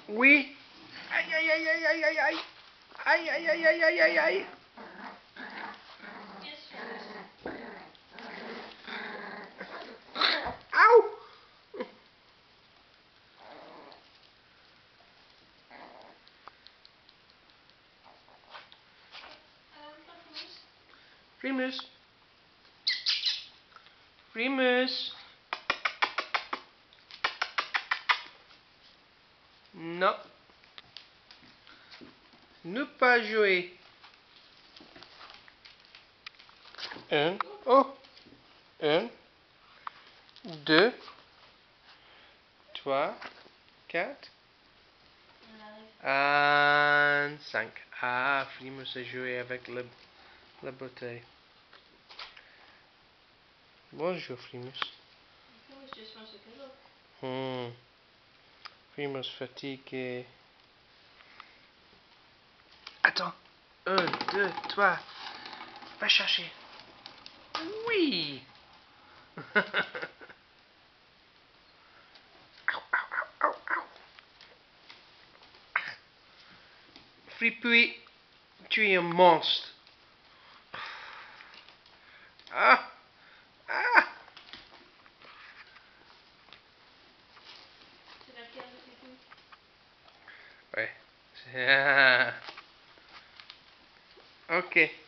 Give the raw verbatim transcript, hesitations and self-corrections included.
Oui. Aïe, aïe, aïe, aïe, aïe, aïe, aïe. Aïe, aïe, aïe, aïe, aïe, aïe, aïe. Aouh. Primus. Primus. Non. Ne pas jouer. Un. Oh. Un. Deux. Trois. Quatre. Un. Cinq. Ah, Primus a joué avec la, la bouteille. Bonjour, Primus. Primus just wants a pillow. Hmm. Primus fatigué. Attends. Un, deux, trois. Va chercher. Oui. Au, au, au, au. Fripouille, tu es un monstre. Ah. Ah. C'est laquelle de tes deux? Ouais. Ah. Ok.